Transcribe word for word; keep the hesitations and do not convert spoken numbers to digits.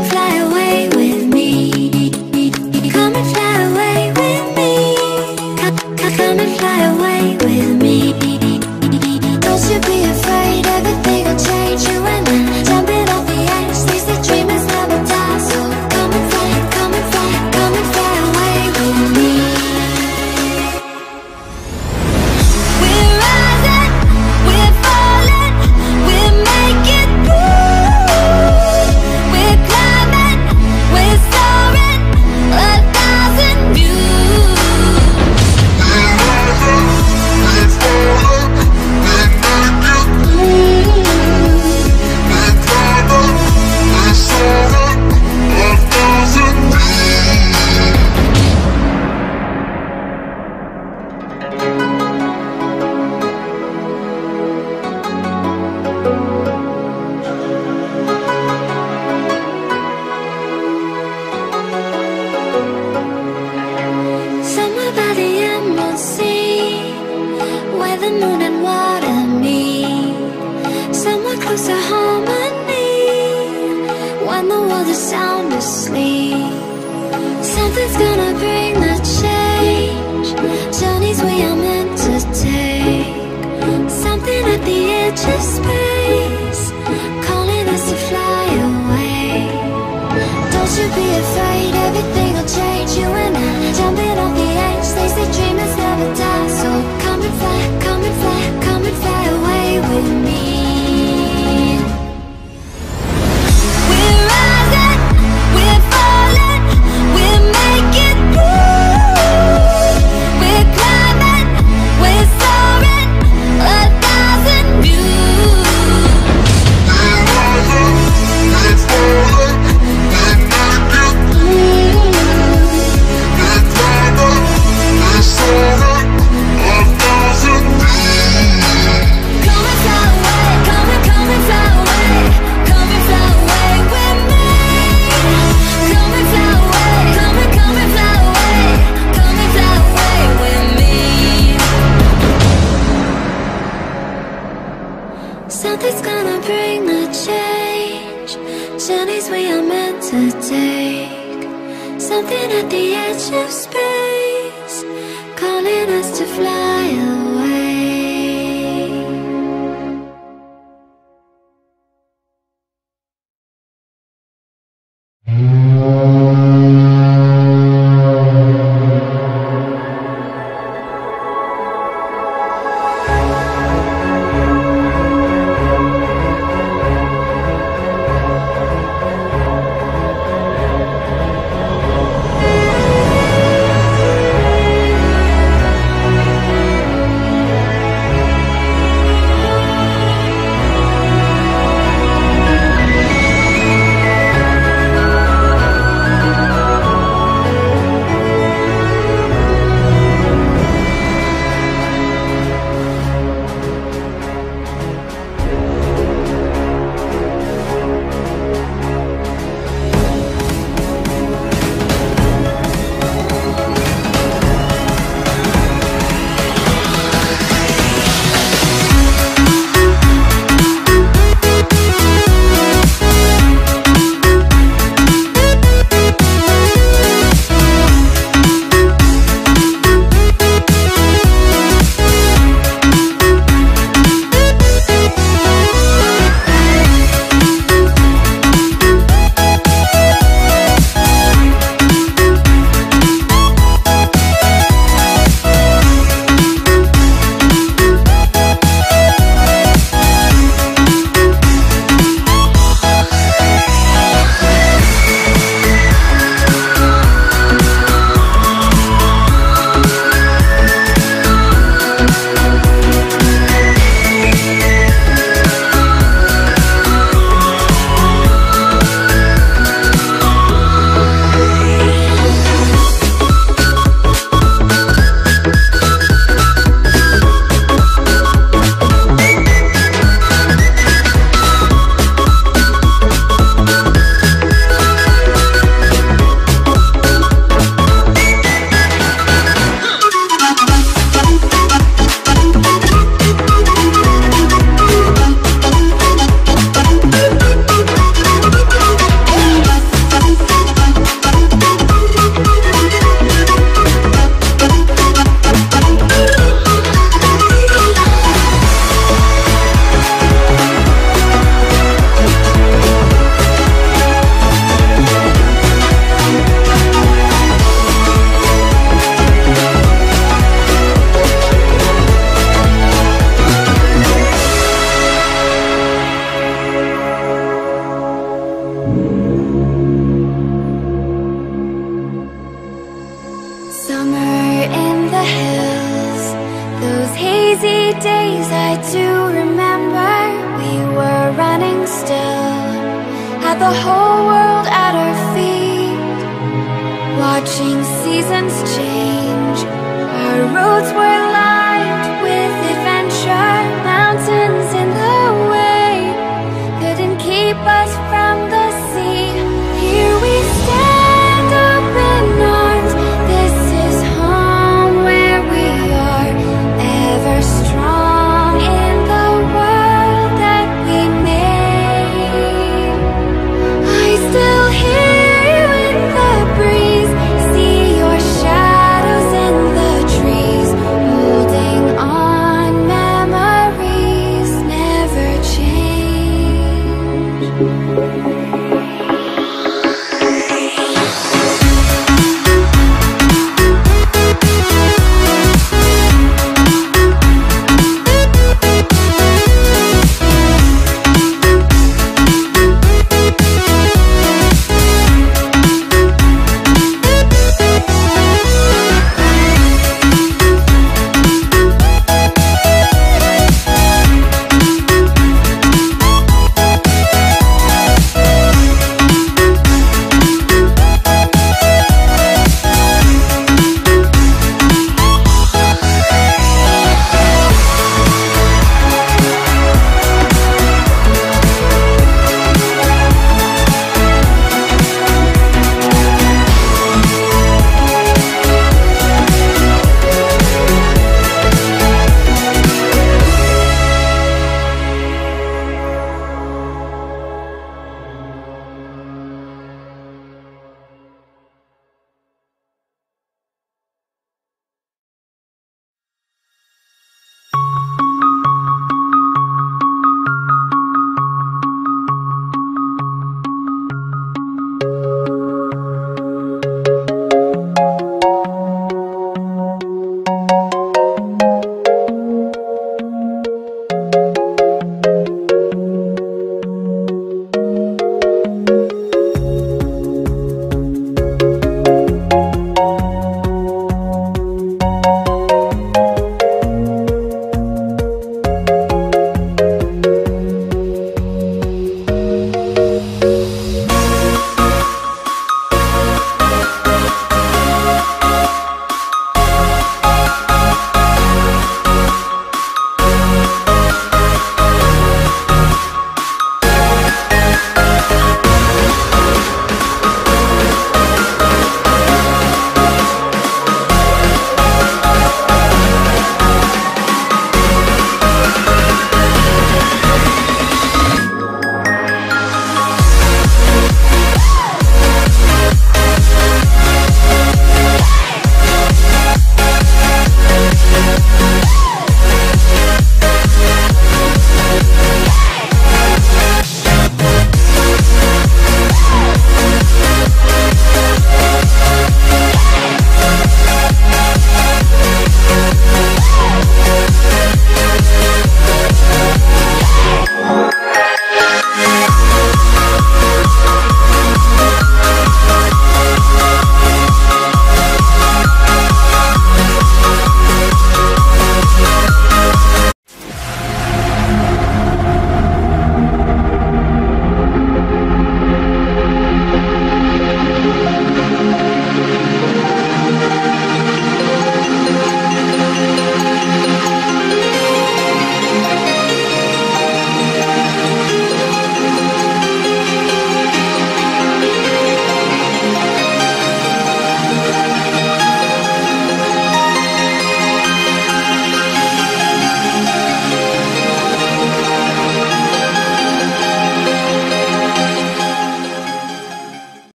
fly away with me. Come and fly away with me. Come, come, come and fly away with me. Don't you be afraid, everything will change. You and I, jumping off the edge. They say dreamers never die, so come and fly, come and fly, come and fly away with me. We're rising, we're falling, we're making moves. We're climbing, we're soaring, a thousand views. We're rising, we're falling, we're making moves. We're climbing, we're soaring, a thousand views. Somewhere by the emerald sea, where the moon and water meet. Somewhere close to harmony, when the world is sound asleep. Something's gonna bring the change, journeys we are meant to take. Something at the edge of space, calling us to fly away. Don't you be afraid, everything will change. You and I, jumping off the edge. They say dreamers never die, so come and fly, come and fly, come and fly away with me. We're rising, we're falling, we're making moves. We're climbing, we're soaring, a thousand views. We're rising, we're falling, we're making moves. We're climbing, we're soaring, a thousand views. Come and fly away, come and come and fly away, come and fly away with me. Come and fly away, come and come and fly away, come and fly away with me. Something's gonna bring the change, journeys we are meant to take. Something at the edge of space, calling us to fly away. the whole world at our feet, watching seasons change. Our roads were lined with adventure, mountain